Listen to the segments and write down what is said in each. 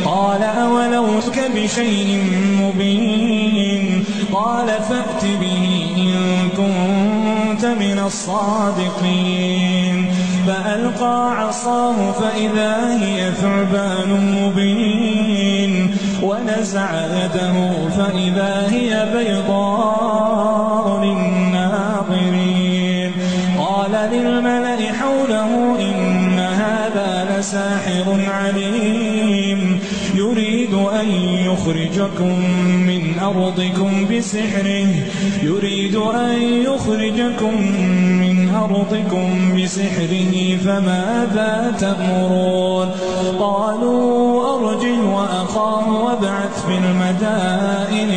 قال أولو جئتك بشيء مبين قال فأت به إن كنت من الصادقين فألقى عصاه فإذا هي ثعبان مبين ونزع يده فإذا هي بيضاء للناظرين قال للملأ حوله إن هذا لساحر عليم يريد أن يخرجكم من أرضكم بسحره فماذا تأمرون قالوا أرجه وأخاه وابعث في المدائن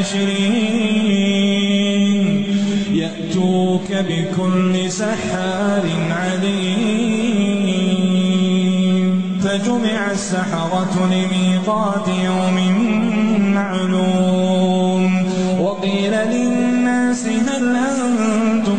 حاشرين يأتوك بكل سحار عليم فجمع السحرة لميقات يوم معلوم وقيل للناس هل أنتم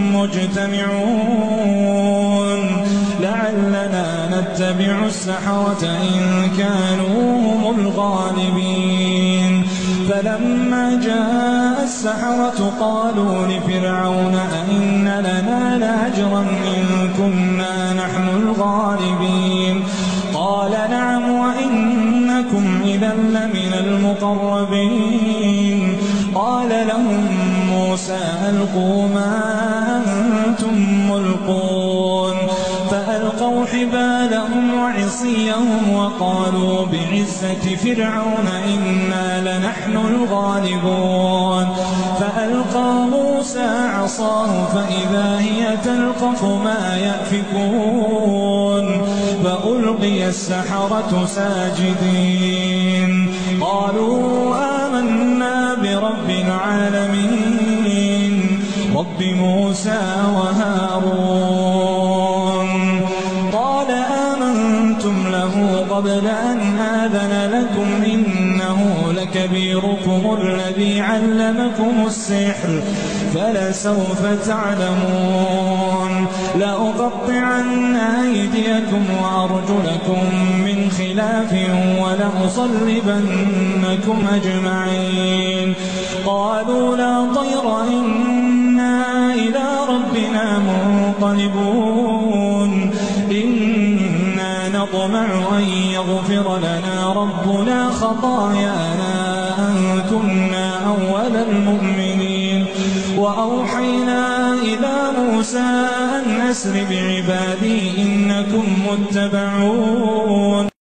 مجتمعون لعلنا نتبع السحرة إن كانوا هم الغالبين فلما جاء السحرة قالوا لفرعون أئن لنا لأجرا إن كنا نحن الغالبين قال نعم وإنكم إذا لمن المقربين قال لهم موسى ألقوا ما أنتم ملقون فألقوا حبالهم وعصيهم وقالوا بعزة فرعون إنا لنحن الغالبون فألقى موسى عصاه فإذا هي تلقف ما يأفكون فألقي السحرة ساجدين قالوا آمنا برب العالمين رب موسى وهارون قال آمنتم له قبل أن آذن لكم إنه لكبيركم الذي علمكم السحر فلسوف تعلمون لأقطعن أيديكم وأرجلكم من خلاف ولأصلبنكم أجمعين قالوا لا طير إنا إلى ربنا منقلبون إنا نطمع أن يغفر لنا ربنا خطايانا أن كنا أول المؤمنين وأوحينا إلى موسى أن أسر بعبادي إنكم متبعون